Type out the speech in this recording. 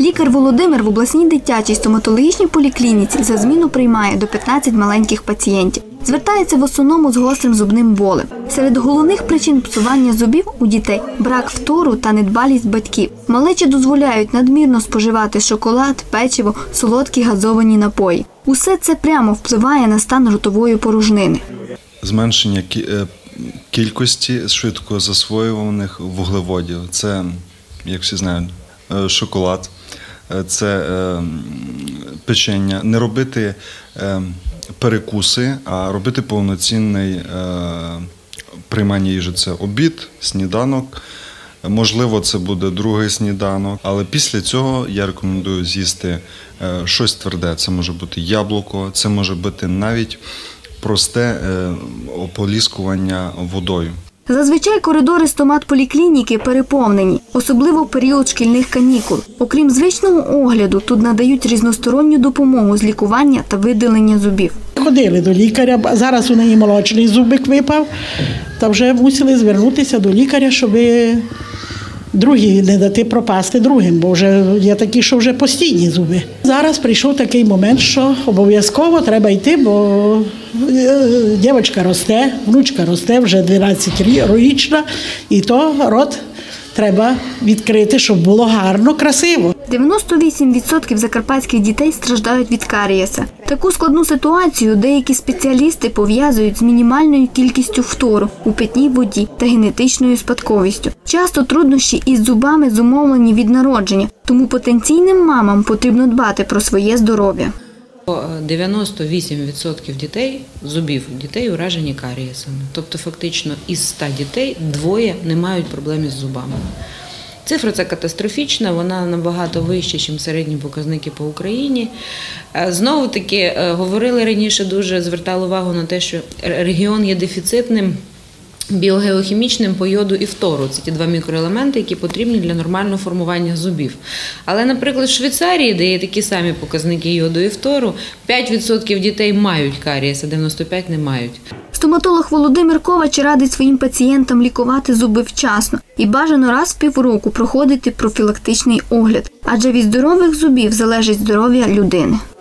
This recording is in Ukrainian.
Лікар Володимир в обласній дитячій стоматологічній поліклініці за зміну приймає до 15 маленьких пацієнтів. Звертається в основному з гострим зубним болем. Серед головних причин псування зубів у дітей – брак фтору та недбалість батьків. Малечі дозволяють надмірно споживати шоколад, печиво, солодкі газовані напої. Усе це прямо впливає на стан ротової порожнини. Зменшення кількості швидко засвоюваних вуглеводів – це, як всі знають, шоколад, це печення. Не робити перекуси, а робити повноцінне приймання їжі. Це обід, сніданок, можливо, це буде другий сніданок. Але після цього я рекомендую з'їсти щось тверде. Це може бути яблуко, це може бути навіть просте ополіскування водою. Зазвичай коридори стоматполіклініки переповнені, особливо в період шкільних канікул. Окрім звичного огляду, тут надають різносторонню допомогу з лікування та видалення зубів. Ходили до лікаря, зараз у неї молочний зубик випав, та вже мусили звернутися до лікаря, щоб другі не дати пропасти другим, бо вже є такі, що вже постійні зуби. Зараз прийшов такий момент, що обов'язково треба йти, бо дівчинка росте, внучка росте, вже 12-річна, і то рот треба відкрити, щоб було гарно, красиво. 98% закарпатських дітей страждають від карієса. Таку складну ситуацію деякі спеціалісти пов'язують з мінімальною кількістю фтору у питній воді та генетичною спадковістю. Часто труднощі із зубами зумовлені від народження, тому потенційним мамам потрібно дбати про своє здоров'я. 98% зубів дітей уражені карієсами. Тобто фактично із 100 дітей 2 не мають проблем із зубами. Цифра ця катастрофічна, вона набагато вища, ніж середні показники по Україні. Знову-таки, говорили раніше, дуже звертали увагу на те, що регіон є дефіцитним біогеохімічним по йоду і фтору. Це ті 2 мікроелементи, які потрібні для нормального формування зубів. Але, наприклад, в Швейцарії, де є такі самі показники йоду і фтору, 5% дітей мають карієс, а 95% не мають. Стоматолог Володимир Ковач радить своїм пацієнтам лікувати зуби вчасно і бажано раз в півроку проходити профілактичний огляд, адже від здорових зубів залежить здоров'я людини.